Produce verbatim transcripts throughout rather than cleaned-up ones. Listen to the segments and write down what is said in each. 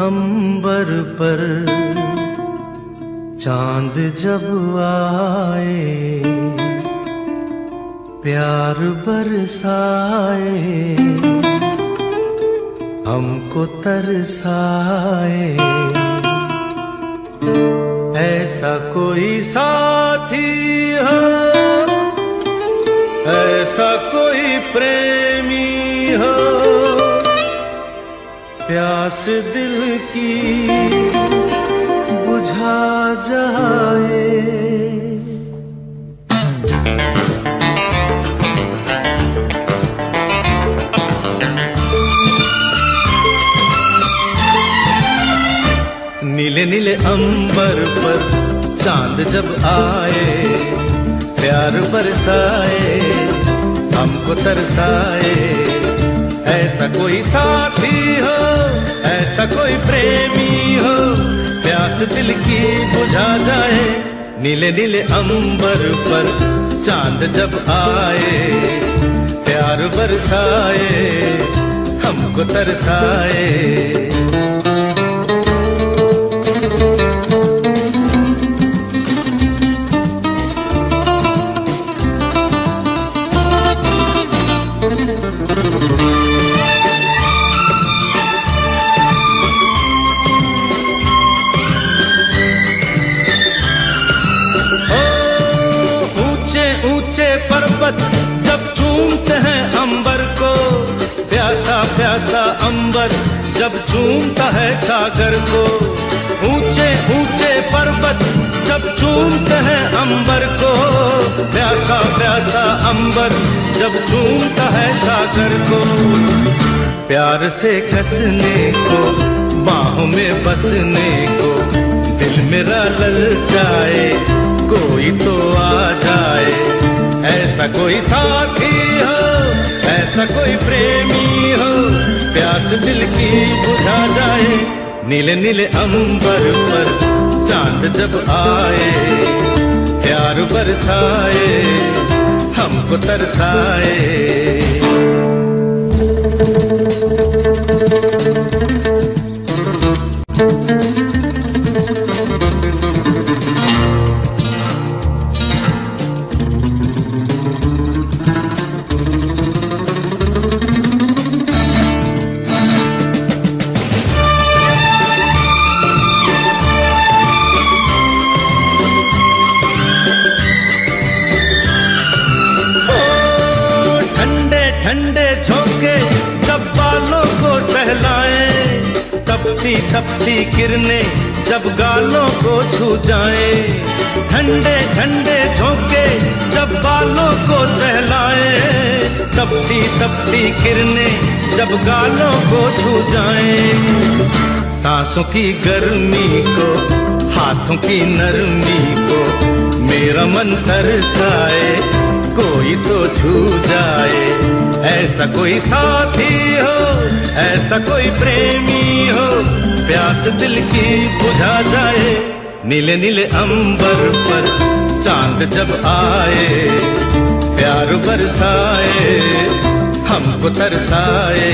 अंबर पर चांद जब आए, प्यार बरसाए, हमको तरसाए। ऐसा कोई साथी हो, ऐसा कोई प्रेमी हो, प्यास दिल की बुझा जाए। नीले नीले अंबर पर चांद जब आए, प्यार बरसाए, हमको तरसाए। ऐसा कोई साथी हो, ऐसा कोई प्रेमी हो, प्यास दिल की बुझा जाए। नीले नीले अंबर पर चांद जब आए, प्यार बरसाए, हमको तरसाए। पर्वत जब चूमते हैं अंबर को, प्यासा प्यासा अंबर जब चूमता है सागर को। ऊंचे ऊंचे पर्वत जब चूमते हैं अंबर को, प्यासा प्यासा अंबर जब चूमता है सागर को। प्यार से कसने को, बाहों में बसने को, दिल मेरा ललचाए, कोई तो आ जाए। ऐसा कोई साथी हो, ऐसा कोई प्रेमी हो, प्यास दिल की बुझा जाए। नीले नीले अंबर पर चांद जब आए, प्यार बरसाए, हमको तरसाए। ठंडे झोंके जब बालों को सहलाए, तपती तपती किरणें जब गालों को छू जाए। ठंडे ठंडे झोंके जब बालों को सहलाए, तपती तपती किरणें जब गालों को छू जाए। सांसों की गर्मी को, हाथों की नरमी को, मेरा मन तरसाए, कोई तो छू जाए। ऐसा कोई साथी हो, ऐसा कोई प्रेमी हो, प्यास दिल की बुझा जाए। नीले नीले अंबर पर चांद जब आए, प्यार बरसाए, हमको तरसाए।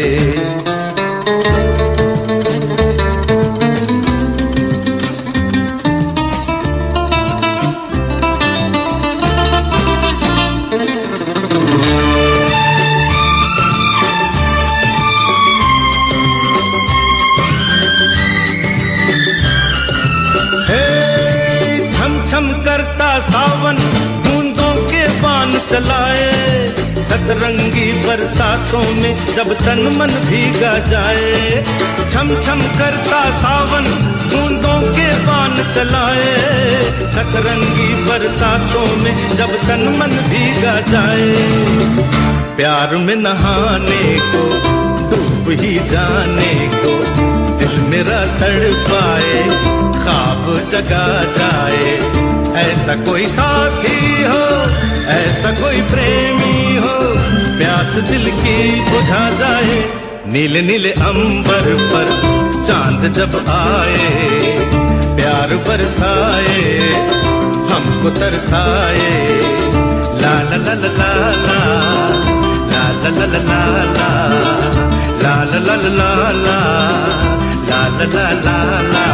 छम करता सावन बूंदों के बान चलाए, सतरंगी बरसातों में जब तन मन भीगा जाए। छम छम करता सावन बूंदों के बान चलाए, सतरंगी बरसातों में जब तन मन भीगा जाए। प्यार में नहाने को, डूब ही जाने को, दिल मेरा तड़पाए, ख्वाब जगा जाए। ऐसा कोई साथी हो, ऐसा कोई प्रेमी हो, प्यास दिल की बुझा जाए। नीले नीले अंबर पर चांद जब आए, प्यार बरसाए, हमको तरसाए। ला ला ला ला ला ला ला ला ला ला ला ला ला ला ला ला ला ला ला ला ला ला।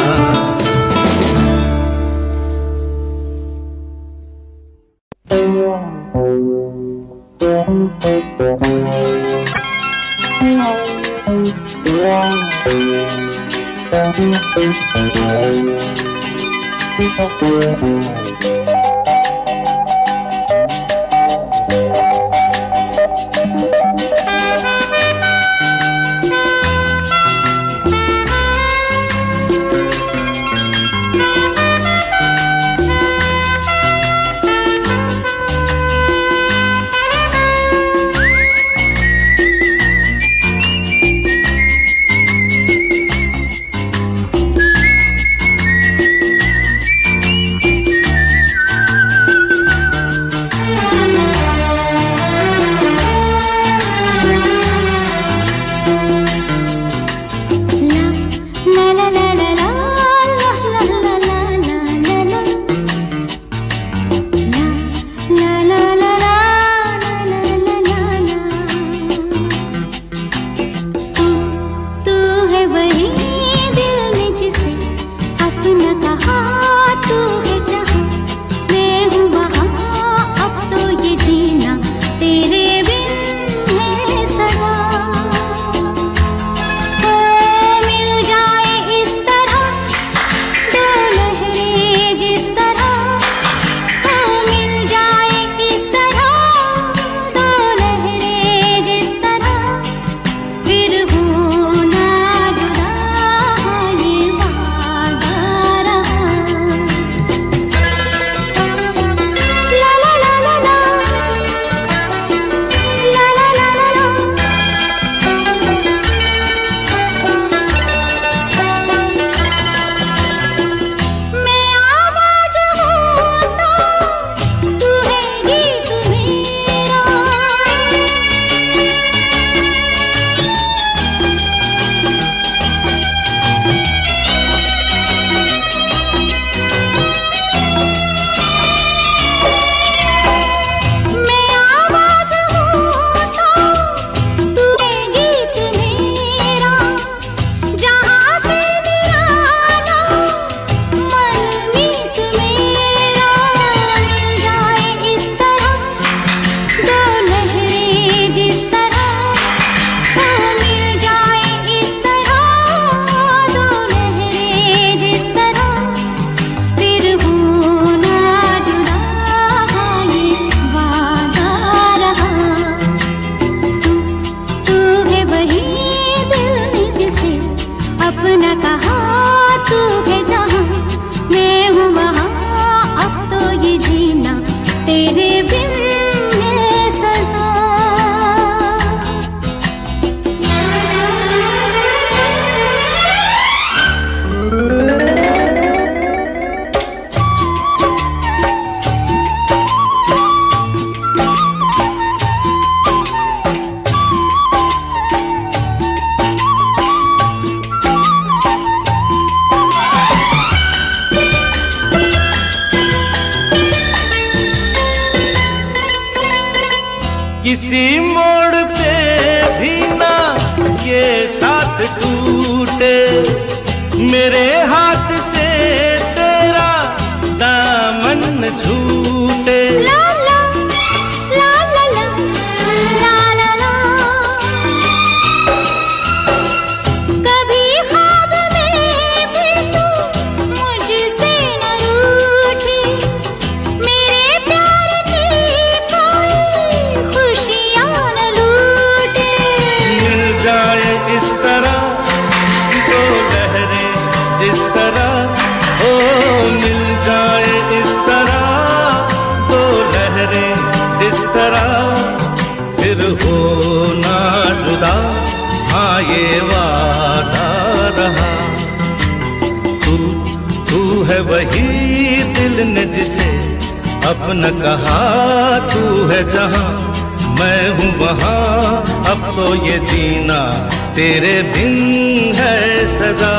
किसी मोड़ पे भी ना ये साथ टूटे, मेरे हाथ से तेरा दामन न छूटे। ला ला ला ला ला ला ला ला। कभी ख्वाब में भी तू मुझसे न रूठी, मेरे प्यार की कोई खुशियाँ न लूटे। मिल जाए इस तरह दो लहरें जिस तरह, ओ मिल जाए इस तरह दो लहरें जिस तरह, फिर हो ना जुदा, हाँ ये वादा रहा। तू तू है वही दिल ने जिसे अपना कहा, तू है जहाँ मैं हूँ वहाँ, अब तो ये जीना तेरे बिन है सजा।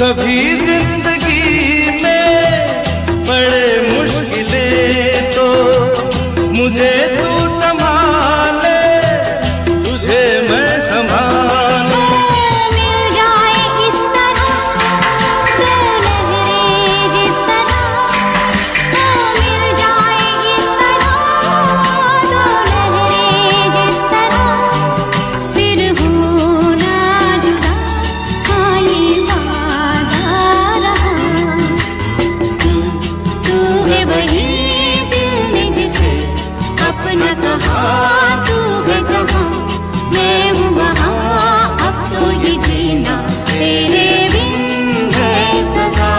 कभी जिंदगी में बड़े मुश्किलें तो मुझे तू संभाले, तुझे मैं संभालूं। मिल जाए इस तरह दो लहरें जिस तरह, तो मिल जाए इस तरह दो लहरें जिस तरह, फिर हो ना जुदा हाँ ये वादा रहा। तू तू है वही दिल ने जिसे अपना कहा, तू है जहाँ मैं हूँ वहाँ, अब तो ये जीना तेरे बिन है सजा।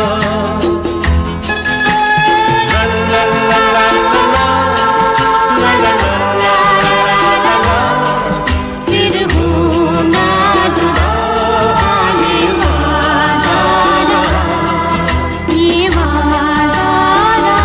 ला ला ला ला ला ला, ला ला ला ला ला ला ला, फिर हो ना जुदा हाँ ये वादा रहा, ये वादा रहा।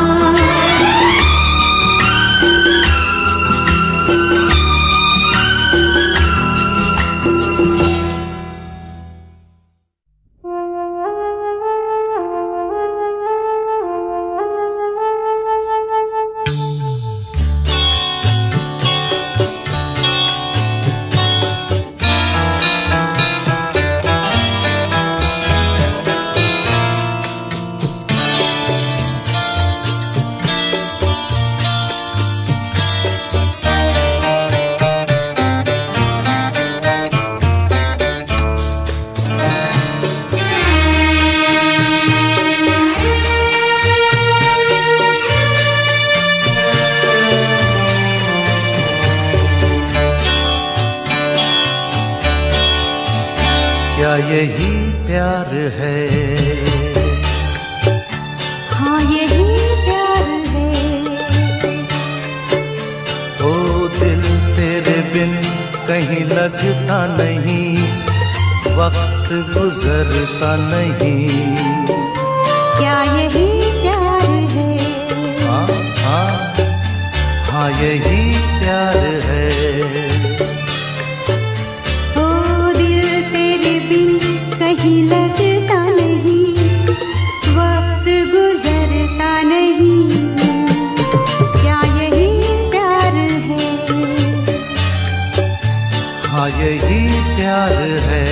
क्या यही प्यार है? हाँ यही प्यार है। ओ दिल तेरे बिन कहीं लगता नहीं, वक्त गुजरता नहीं। क्या यही प्यार है? हाँ हाँ हाँ यही प्यार है। ओ दिल तेरे बिन कहीं लगता नहीं, वक्त गुजरता नहीं। क्या यही प्यार है? हाँ यही प्यार है।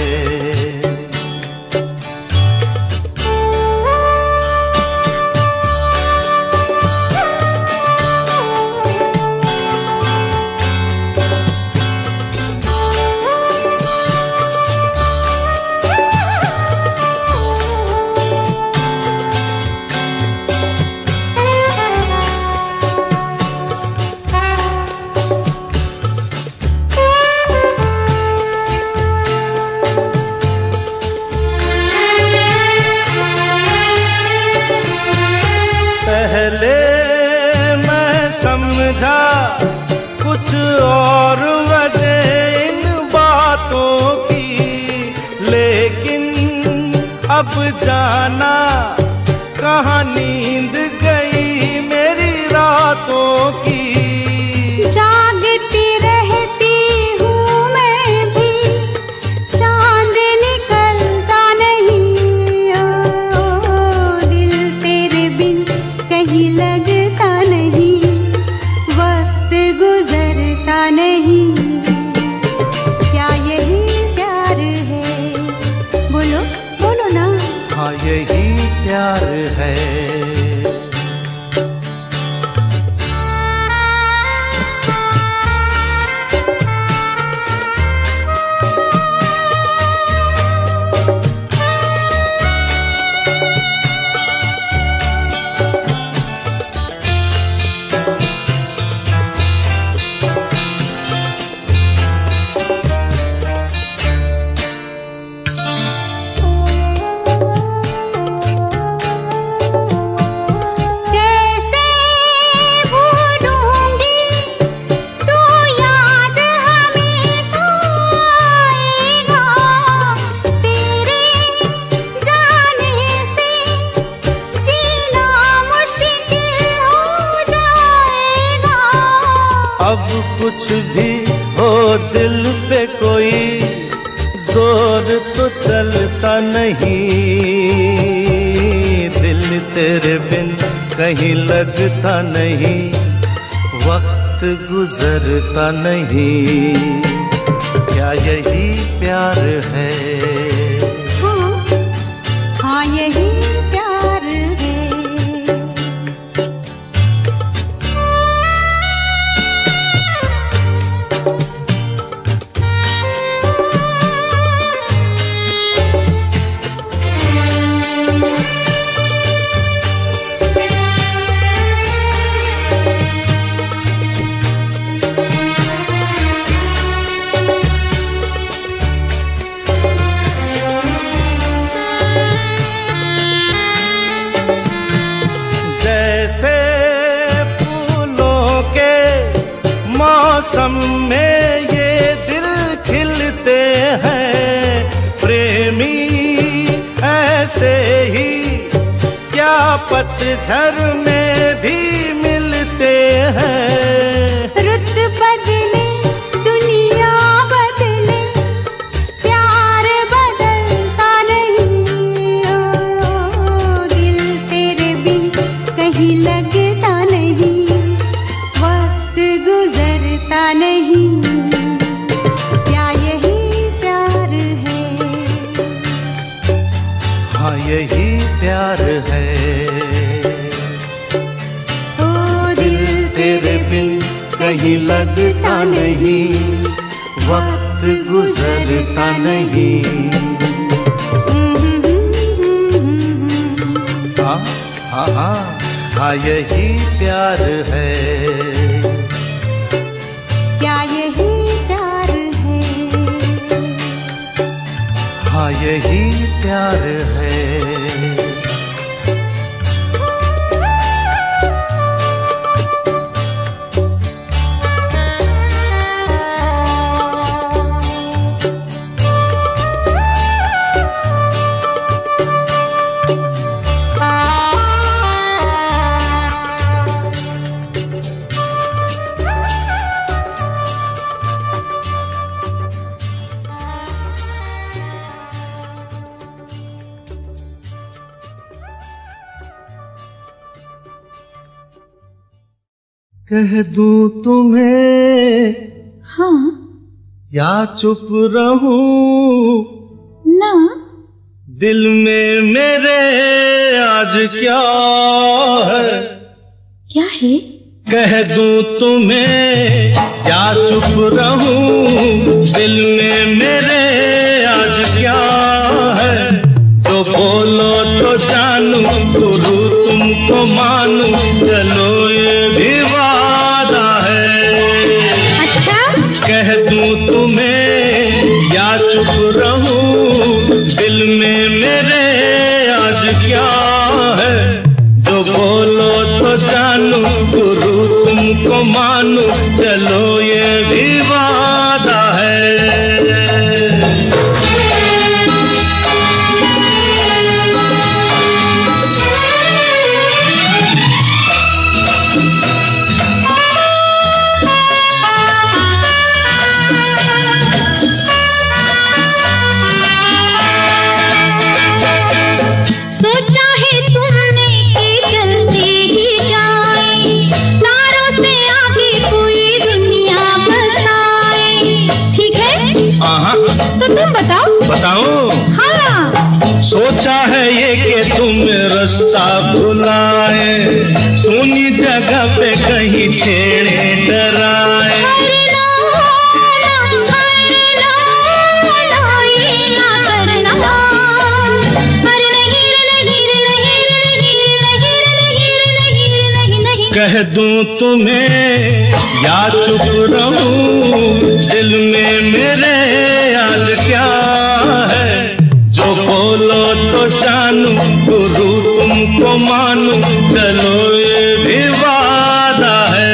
पहले मैं समझा कुछ और वजह इन बातों की, लेकिन अब जाना कहाँ नींद गई मेरी रातों की। जागती रहती हूँ मैं भी, चांद निकलता नहीं। ओ दिल तेरे बिन कहीं लगता नहीं, वक्त गुजरता नहीं। क्या यही प्यार है? बोलो बोलो ना। हाँ यही प्यार है। कुछ भी हो दिल पे कोई जोर तो चलता नहीं, दिल तेरे बिन कहीं लगता नहीं, वक्त गुजरता नहीं। क्या यही प्यार है? हाँ, हाँ यही प्यार है। मौसम में ये दिल खिलते हैं प्रेमी, ऐसे ही क्या पतझड़ में भी मिलते हैं। रुत बदले दुनिया बदले, प्यार बदलता नहीं। ओ, दिल तेरे बिन कहीं लगता नहीं, वक्त गुजरता नहीं। क्या यही प्यार है? हाँ यही प्यार है। ओ दिल तेरे बिन कहीं लगता नहीं, वक्त गुजरता नहीं। हाँ हाँ हाँ हाँ यही प्यार है। क्या यही प्यार है? हाँ यही प्यार है। कह दूं तुम्हें हाँ या चुप रहूं ना, दिल में मेरे आज क्या है? क्या है? कह दूं तुम्हें या चुप रहूं, दिल में मेरे आज क्या है? तो बोलो तो जानू, गुरु तुमको मानू, चलो ये भी वादा है। अच्छा कह दूं तुम्हें या चुप रहूं, दिल में मेरे आज क्या है? जो बोलो तो जानू, गुरु तुमको मानू, चलो ये भी वादा है। तुम बताओ। बताओ? हाँ। सोचा है ये कि तुम रास्ता भुलाए, सुनी जगह पे कहीं छेड़े डराए। कह दूं तुम्हें या चुप रहूं, दिल में मेरे आज क्या है? जो बोलो तो जानू, गुरु तुमको मानू, चलो ये भी वादा है।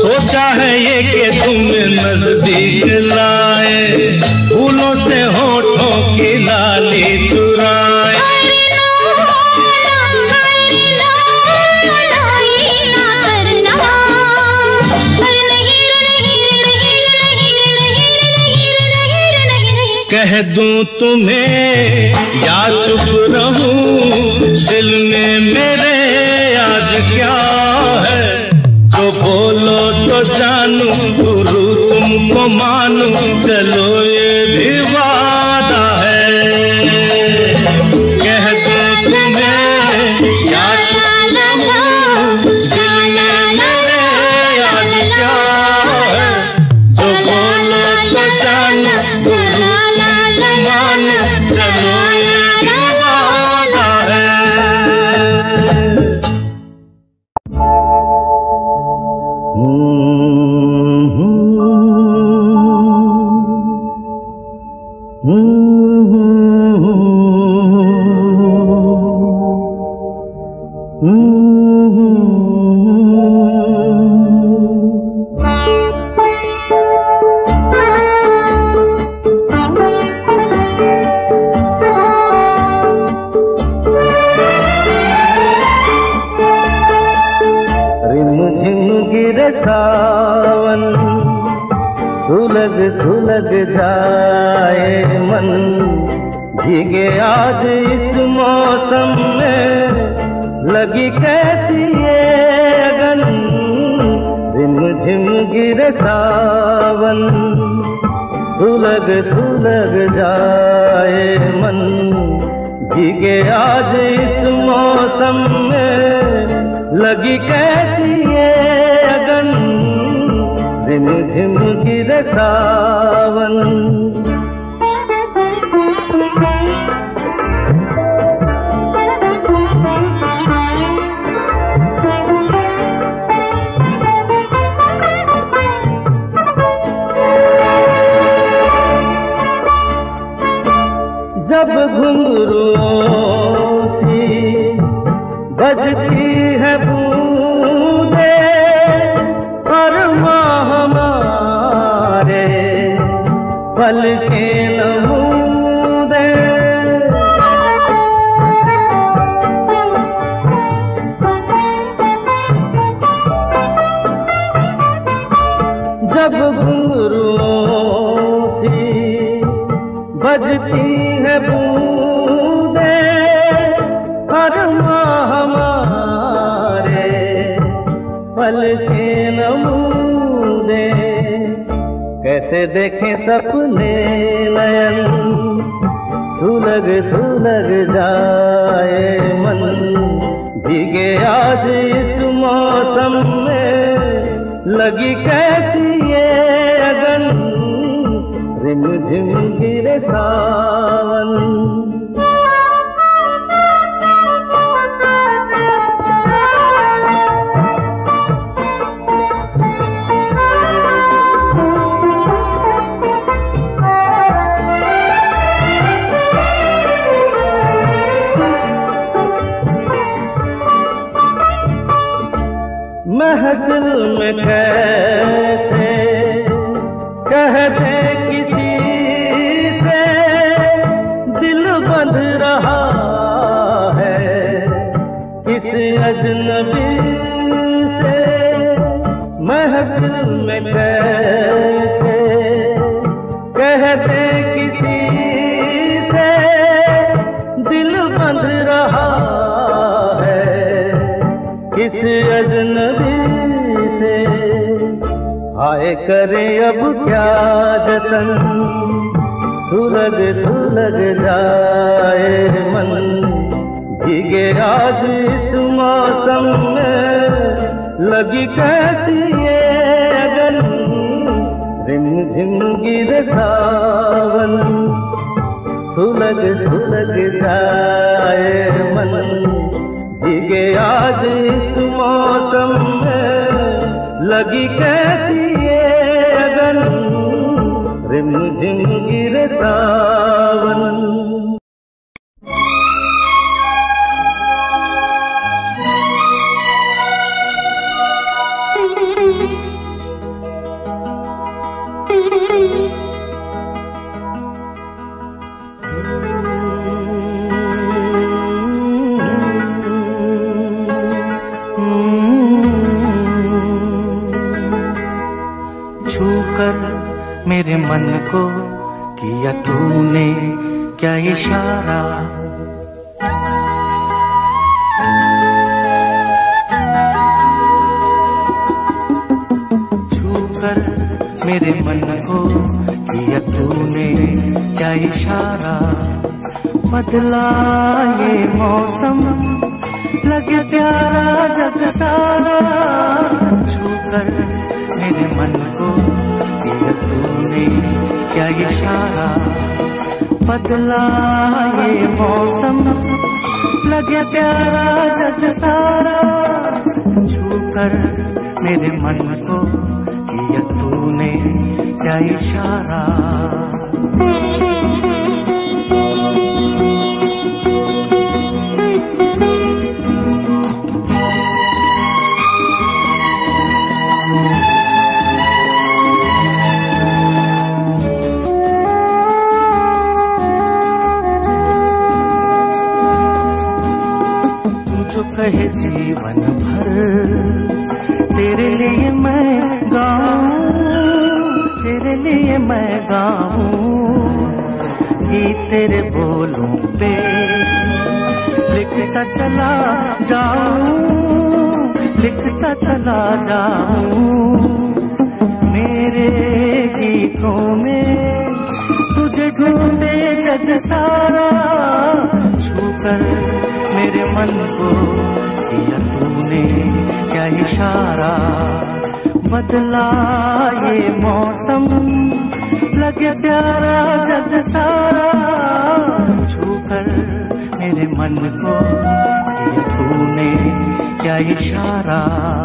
सोचा है ये कि तुम्हें नजदीक लाए, फूलों से होठों की लाली चुराए। कह दूं तुम्हें या चुप रहूं, दिल में मेरे आज क्या है, जो बोलो तो जानूं, गुरु तुमको मानूं, चलो ये भी वादा है। कह दूं तुम्हें या चुप रहूं, दिल में मेरे आज क्या है, जो बोलो तो जानूं, गुरु चलो ये वादा है। सावन सुलग सुलग जाए मन, भीगे आज इस मौसम में, लगी कैसी ये अगन, रिम झिम गिरे सावन सुलग सुलग जाए मन, भीगे आज इस मौसम में, लगी कैसी ये अगन, रिम झिम गिरे सावन। जब घुंघरूओं सी बजती है बूंदे, अरमां हमारे पलके नमूदे, जब घुंघरूओं सी बजती है बूंदे, अरमां हमारे पलके नमूदे, कैसे देखें सपने नयन, सुलग सुलग जाए मन, भीगे आज इस मौसम में, लगी कैसी ये अगन, रिम झिम गिरे सावन। महफिल में कैसे कह दे किसी से, दिल बंध रहा है किस अजनबी से, महफिल में कैसे कह दे किसी से, दिल बंध रहा है किस अजनबी से, हाय करे अब क्या जतन, सुलग सुलग जाए मन, भीगे आज इस मौसम में, लगी कैसी ये अगन, रिम झिम गिरे सावन, सुलग सुलग जाए मन, भीगे आज इस मौसम में, लगी कैसी ये अगन, रिम झिम गिरे सावन। मेरे मन को किया तूने क्या इशारा। छूकर मेरे मन को किया तूने क्या इशारा। बदला ये मौसम लगे प्यारा जग सारा। छूकर मेरे मन को किया तूने क्या इशारा। बदला ये मौसम लगे प्यारा जग सारा। छूकर मेरे मन को किया तूने क्या इशारा। कहे जीवन भर तेरे लिए मैं गाऊं, तेरे लिए मैं गाऊं। गीत तेरे बोलों पे लिखता चला जाऊं, लिखता चला जाऊं। मेरे गीतों में तुझे ढूंढे जग सारा। छूकर मेरे मन को किया तूने क्या इशारा। बदला ये मौसम लगे प्यारा जग सारा। छूकर मेरे मन को किया तूने क्या इशारा।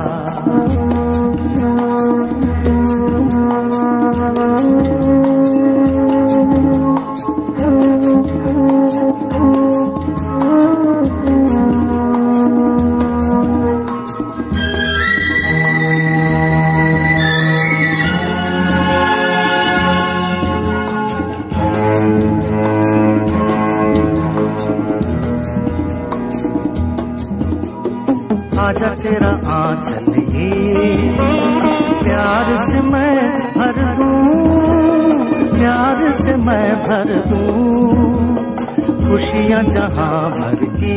आजा तेरा आंचल ये प्यार से मैं भर दूं, प्यार से मैं भर दूं। खुशियाँ जहाँ भर की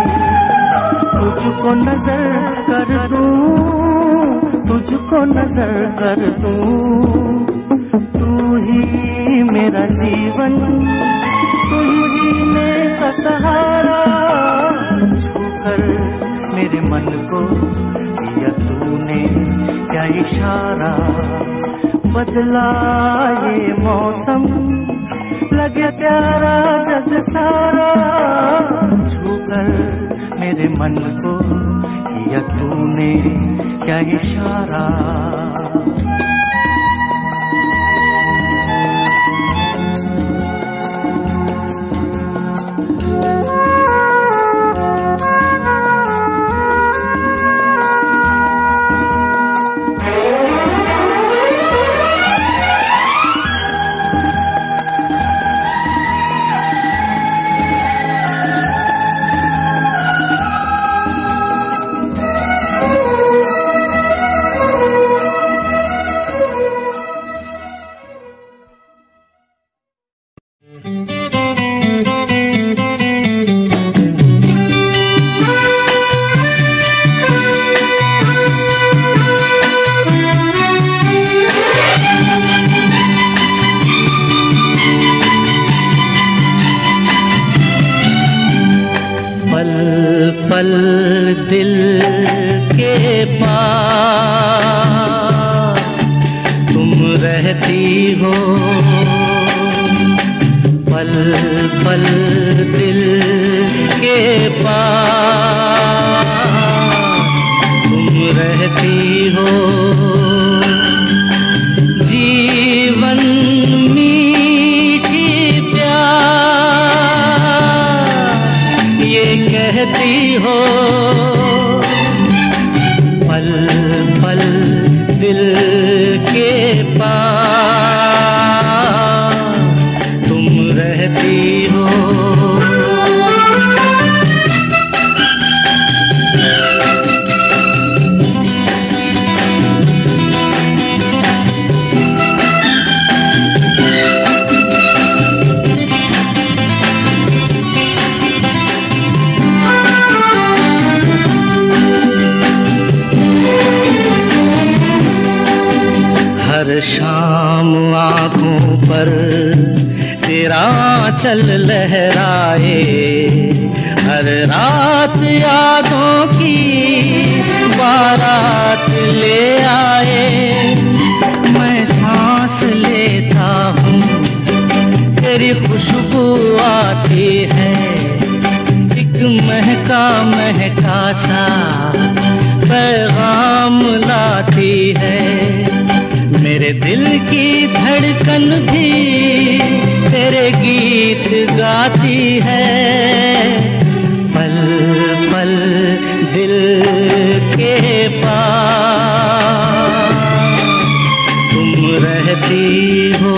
तुझको नजर कर दूं, तुझको नजर कर दूं। तू ही मेरा जीवन, तू ही जीने का सहारा। छूकर मेरे मन को किया तूने क्या इशारा। बदला ये मौसम लगे प्यारा जग सारा। छूकर मेरे मन को किया तूने क्या इशारा। पल दिल के पास तुम रहती हो। पल पल दिल के पास तुम रहती हो। जीवन मीठी प्यार ये कहती हो। पल पल दिल के पास तुम रहती हो। हर शाम आँखों पर तेरा चल लहराए, हर रात यादों की बारात ले आए। मैं सांस लेता हूँ तेरी खुशबू आती है, एक महका महका सा पैगाम लाती है। मेरे दिल की धड़कन भी तेरे गीत गाती है, पल पल दिल के पास तुम रहती हो।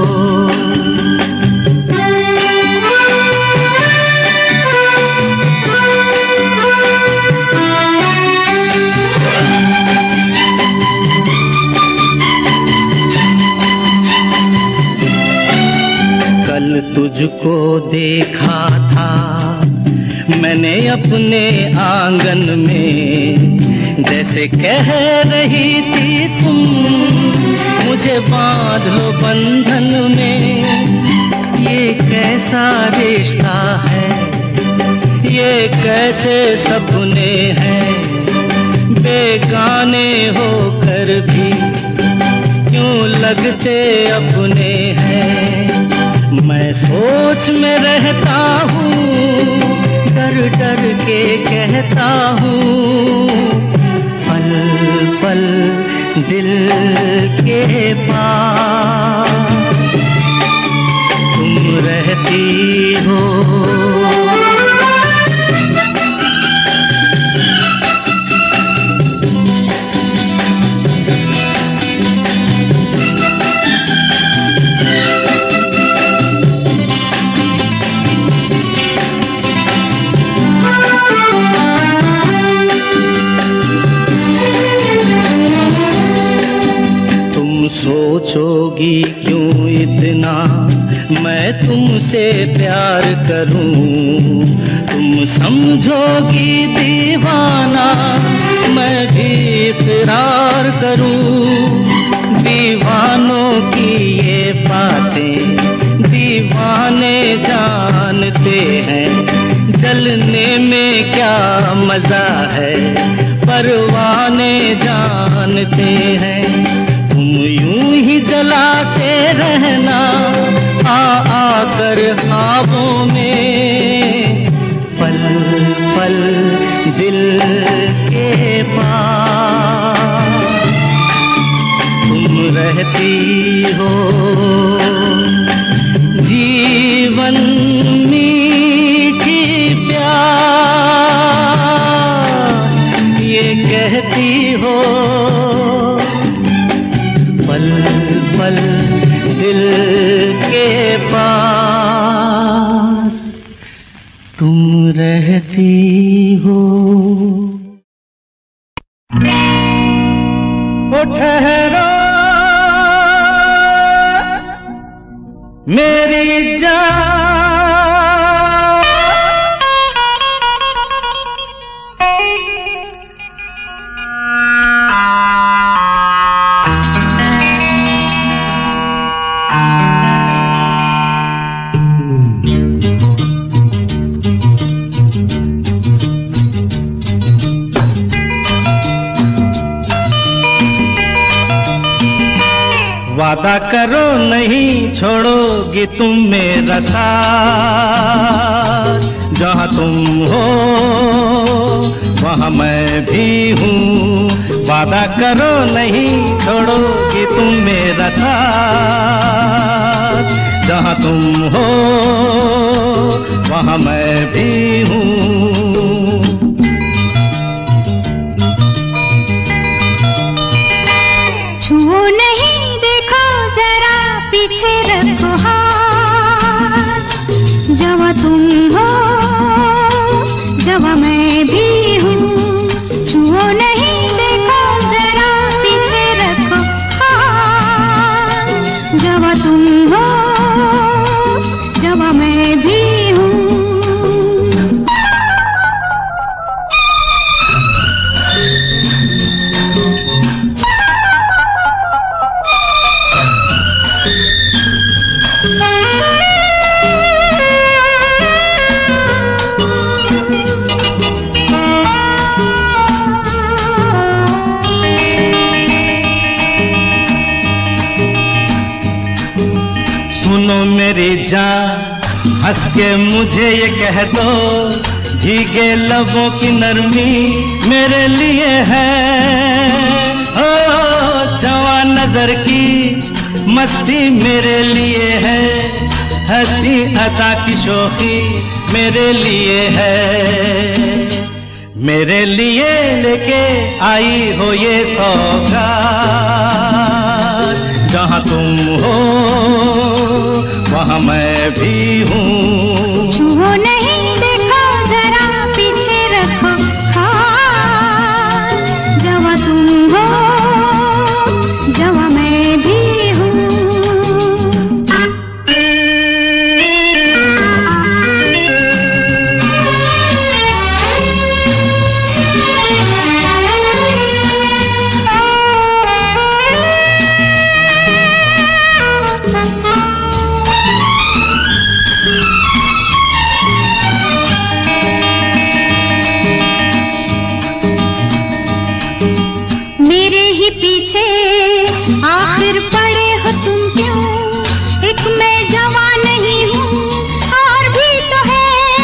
कल तुझको देखा था मैंने अपने आंगन में, जैसे कह रही थी तुम मुझे बांध लो बंधन में। ये कैसा रिश्ता है, ये कैसे सपने हैं, बेगाने होकर भी क्यों लगते अपने हैं। मैं सोच में रहता हूँ, डर डर के कहता हूँ, पल पल दिल के पास तुम रहती हो। सोचोगी क्यों इतना मैं तुमसे प्यार करूं, तुम समझोगी दीवाना मैं भी इकरार करूं। दीवानों की ये बातें दीवाने जानते हैं, जलने में क्या मजा है परवाने जानते हैं। यूं ही जलाते रहना आ आकर ख्वाबों में, पल पल दिल के पास तुम रहती हो। जीवन मीठी प्यार ये कहती हो, पल पल दिल के पास तुम रहती हो। ओ ठहरो मेरी जान, वादा करो नहीं छोड़ोगी तुम मेरा साथ, जहाँ तुम हो वहाँ मैं भी हूँ। वादा करो नहीं छोड़ोगी तुम मेरा साथ, जहाँ तुम हो वहाँ मैं भी हूँ। छुओ नहीं पीछे रखो हाथ, जवा तुम हो जवा मैं भी हूँ। छुओ नहीं देखो जरा पीछे रखो हाथ, जवा तुम हो जवा मैं भी हूँ। मेरी जान हंस के मुझे ये कह दो, भीगे लबों की नरमी मेरे लिए है। ओ जवान नजर की मस्ती मेरे लिए है, हंसी अदा की शोखी मेरे लिए है। मेरे लिए लेके आई हो ये सौगात, जहाँ तुम हो वहाँ मैं भी हूँ। छुओ नहीं, देखो जरा पीछे रखो हाथ, जहाँ तुम हो जहाँ मैं भी हूँ। आखिर पड़े हो तुम क्यों, एक मैं जवान नहीं हूँ और भी तो है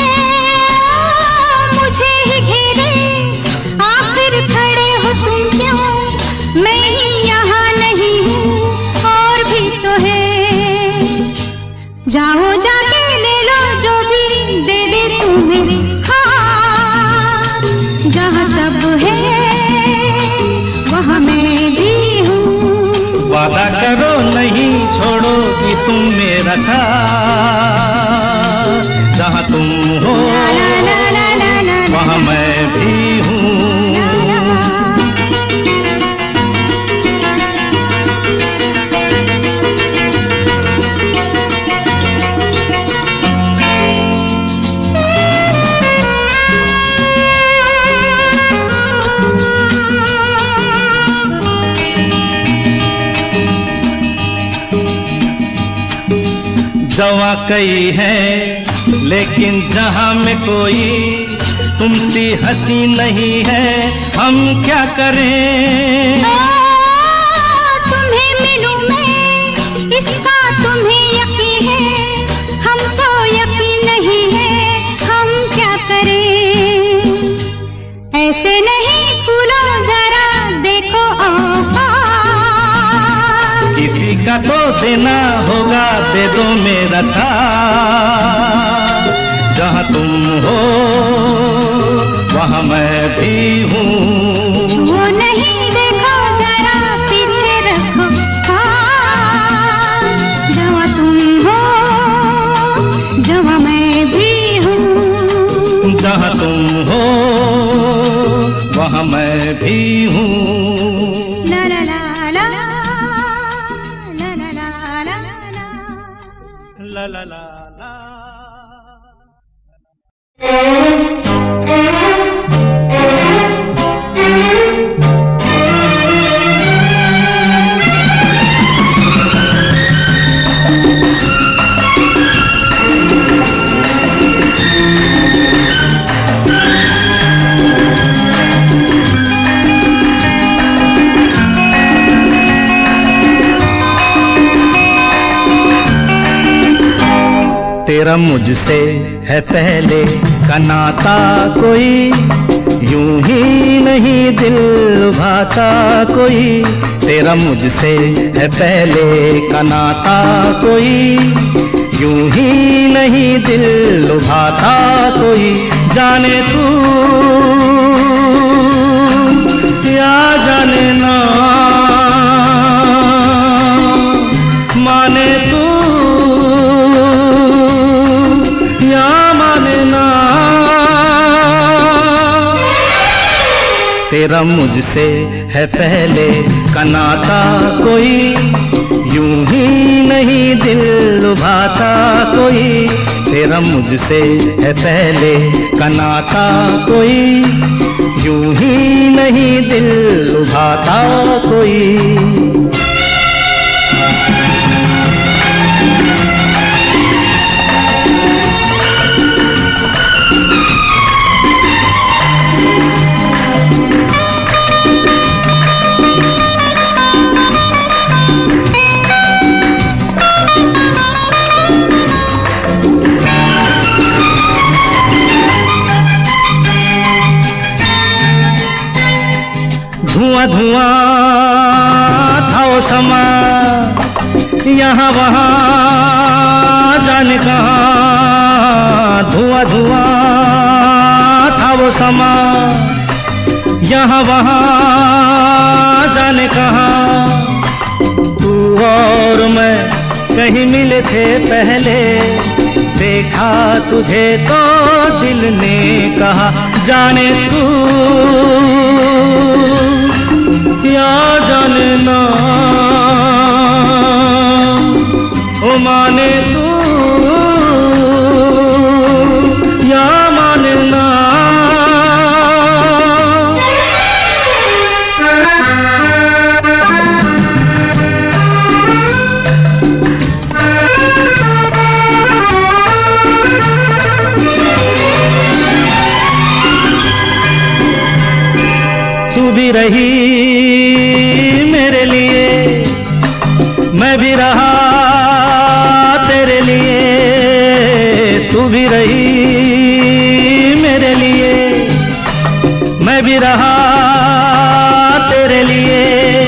मुझे ही घेरे। आखिर खड़े हो तुम क्यों, मैं ही यहाँ नहीं हूँ और भी तो है। जाओ जाके ले लो जो भी दे दे तुम्हें हाथ, जहाँ सब है वहाँ मैं भी हूँ। वादा करो नहीं छोड़ोगी तुम मेरा साथ, जहाँ तुम हो वहाँ मैं भी हूँ। जवा कई है लेकिन जहां में कोई तुमसी हंसी नहीं है, हम क्या करें। ओ, तुम्हें मिलूं मैं इसका तुम्हें यकीन है, हमको यकीन नहीं है, हम क्या करें। ऐसे नहीं फूलो जरा देखो किसी का तो देना होगा, दे दो मेरा साथ, जहाँ तुम हो वहाँ मैं भी हूँ। छुओ नहीं, देखो जरा पीछे रखो हाथ, जहाँ तुम हो जहाँ मैं भी हूँ। जहाँ तुम हो वहाँ मैं भी हूँ। ला ला ला ला ला ला ला ला ला ला ला ला। तेरा मुझसे है पहले का नाता कोई, यूं ही नहीं दिल लुभाता कोई। तेरा मुझसे है पहले का नाता कोई, यूं ही नहीं दिल लुभाता कोई। जाने तू या जाने ना, माने तू या माने ना, तेरा मुझसे है पहले का नाता कोई, यूं ही नहीं दिल लुभाता कोई। तेरा मुझसे है पहले का नाता कोई, यूं ही नहीं दिल लुभाता कोई। धुआं धुआं था वो समा, यहाँ वहाँ जाने कहाँ। धुआं धुआं था वो समा, यहाँ वहाँ जाने कहाँ। तू और मैं कहीं मिले थे पहले, देखा तुझे तो दिल ने कहा जाने तू या जाने ना, ओ माने तू या माने ना। तू भी रही मेरे लिए, मैं भी रहा तेरे लिए। तू भी रही मेरे लिए, मैं भी रहा तेरे लिए।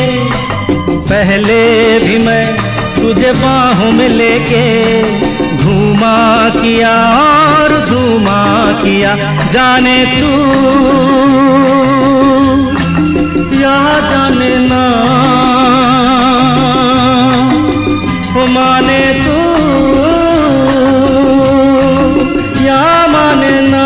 पहले भी मैं तुझे बाहों में लेके घूमा किया और झूमा किया, जाने तू या जाने ना, ओ माने तू या माने ना।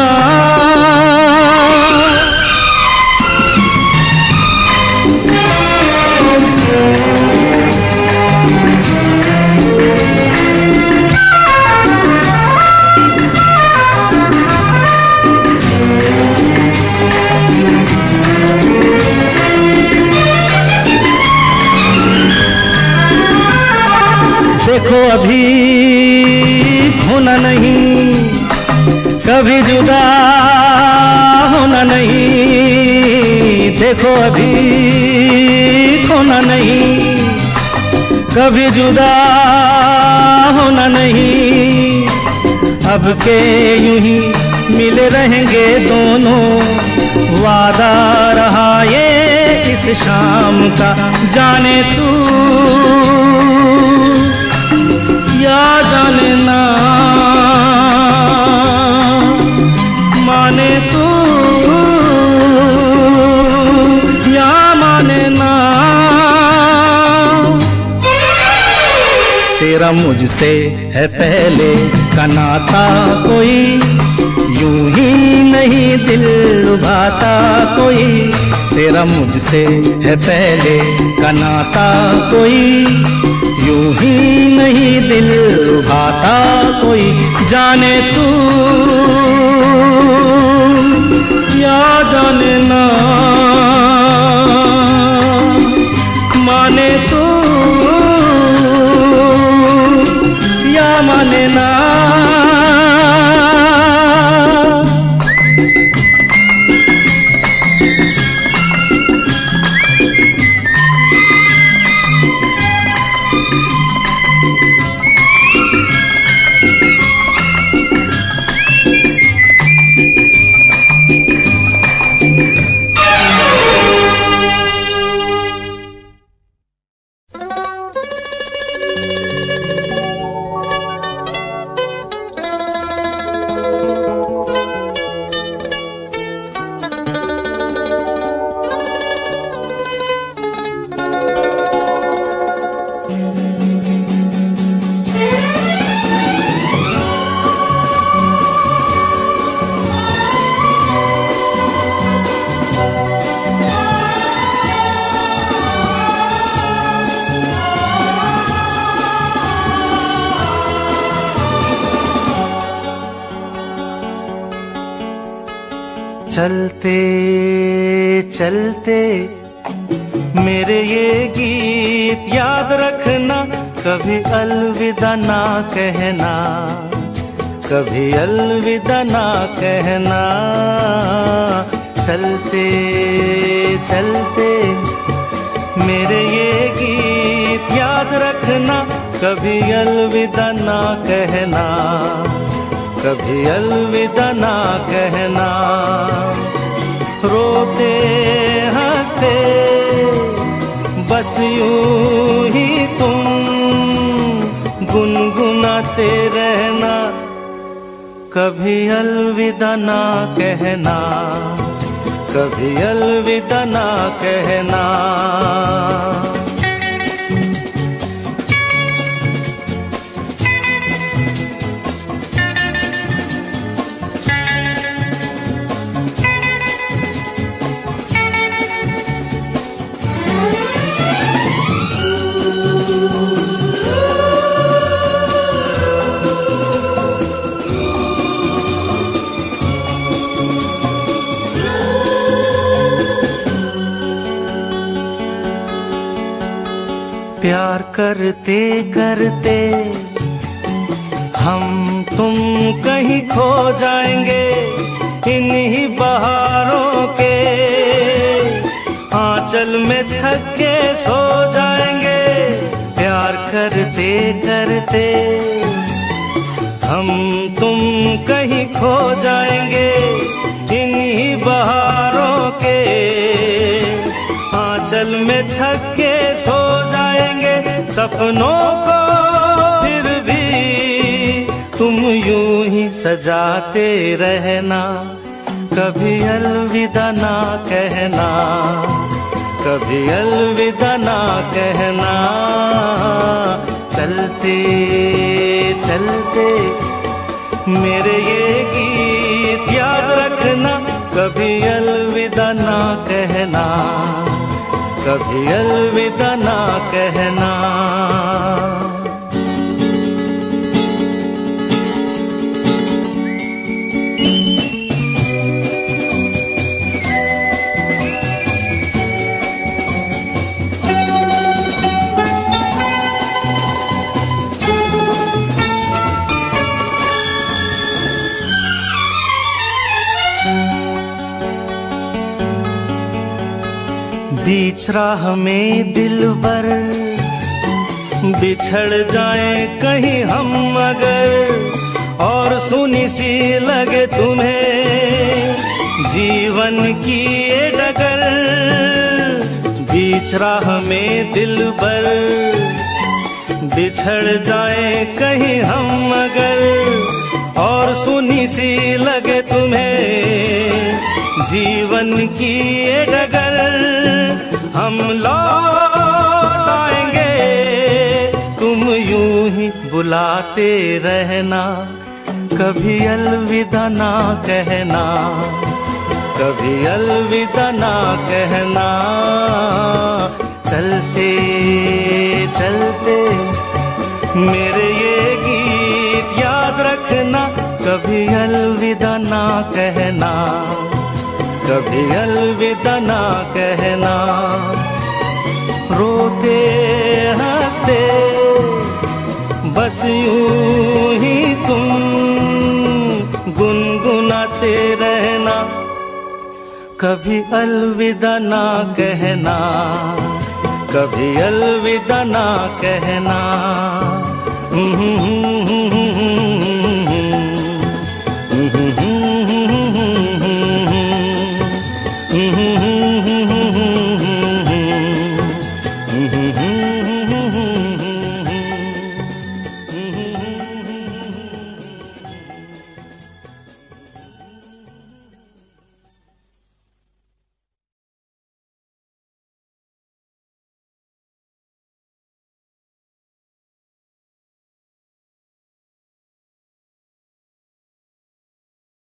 देखो अभी खोना नहीं, कभी जुदा होना नहीं। देखो अभी खोना नहीं, कभी जुदा होना नहीं। अब के यूं ही मिले रहेंगे दोनों, वादा रहा ये इस शाम का, जाने तू या जाने ना, माने तू या माने ना। तेरा मुझसे है पहले का नाता कोई, यूं ही नहीं दिल लुभाता कोई। तेरा मुझसे है पहले का नाता कोई, यूं ही नहीं दिल लुभाता कोई, जाने तू या जाने ना, माने तू या माने ना। चलते चलते मेरे ये गीत याद रखना, कभी अलविदा ना कहना, कभी अलविदा ना कहना। चलते चलते मेरे ये गीत याद रखना, कभी अलविदा ना कहना, कभी अलविदा ना कहना। रोते हंसते बस यूं ही तुम गुनगुनाते रहना, कभी अलविदा ना कहना, कभी अलविदा ना कहना। प्यार करते करते हम तुम कहीं खो जाएंगे, इन्हीं बहारों के आंचल में थक के सो जाएंगे। प्यार करते करते हम तुम कहीं खो जाएंगे, इन्हीं बहारों के आंचल में थक के सो जाएंगे। सपनों को फिर भी तुम यूं ही सजाते रहना, कभी अलविदा ना कहना, कभी अलविदा ना कहना। चलते चलते मेरे ये गीत याद रखना, कभी अलविदा ना कहना, कभी अलविदा ना कहना। बीच राह में दिलबर बिछड़ जाए कहीं हम अगर, और सुनी सी लगे तुम्हें जीवन की ये डगर। बीच राह में दिलबर बिछड़ जाए कहीं हम अगर, और सुनी सी लगे तुम्हें जीवन की ये डगर। हम लौट आएंगे, तुम यूं ही बुलाते रहना, कभी अलविदा ना कहना, कभी अलविदा ना कहना। चलते चलते मेरे ये गीत याद रखना, कभी अलविदा ना कहना, कभी अलविदा ना कहना। रोते हंसते बस यूं ही तुम गुनगुनाते रहना, कभी अलविदा ना कहना, कभी अलविदा ना कहना।